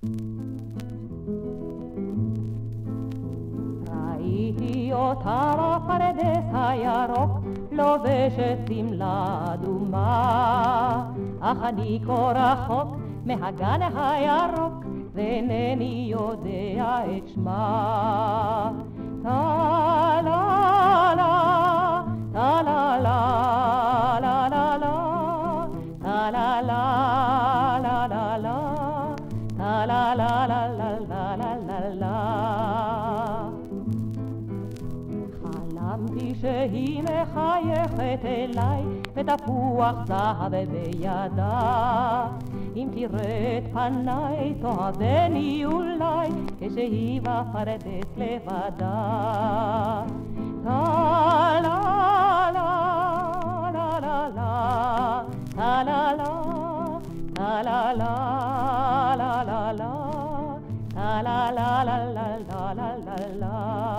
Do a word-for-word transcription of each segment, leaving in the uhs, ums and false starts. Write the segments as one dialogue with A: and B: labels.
A: ראיתי אותה בפרדס הירוק, לובשת שמלה אדומה, אך אני כה רחוק מהגן הירוק, ואינני יודע את שמה. טה-לה-לה, טה-לה-לה, לה-לה-לה, טה-לה-לה, לה-לה-לה, טה-לה-לה, לה-לה-לה. חלמתי שהיא מחייכת אליי, ותפוח זהב בידה. אם תראה את פניי, תאהבני אולי, כשהיא בפרדס לבדה. טה-לה-לה, לה-לה-לה, טה-לה-לה, טה-לה-לה, לה-לה-לה, טה-לה-לה, לה-לה-לה.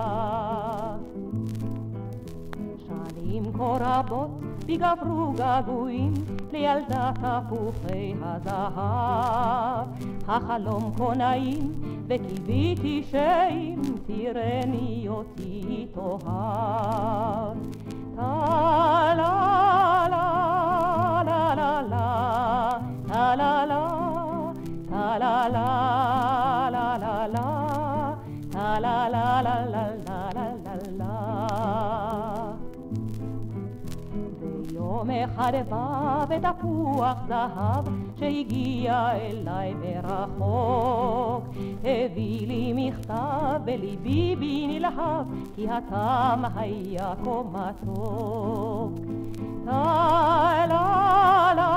A: שנים כה רבות בי גברו געגועים לילדת תפוחי הזהב, החלום כה נעים וקיוויתי שאם תראני אותי תאהב. טה-לה-לה, לה-לה-לה, טה-לה-לה, טה-לה-לה, לה-לה-לה, טה-לה-לה, לה-לה-לה. ויום אחד בא ותפוח זהב שהגיע אליי מרחוק, הביא לי מכתב בליבי בי נלהב, כי הטעם היה כה מתוק. טה-לה-לה,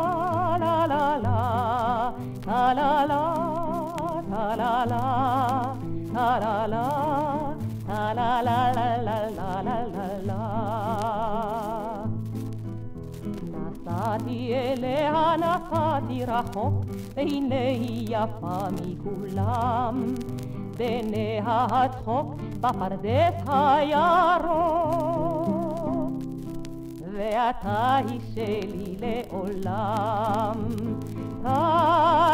A: לה-לה-לה, טה-לה-לה, טה-לה-לה, טה-לה-לה, טה-לה-לה, לה-לה-לה. נסעתי אליה, נסעתי רחוק, והנה היא יפה מכולם, בעיניה הצחוק בפרדס הירוק, ואתה היא שלי לעולם.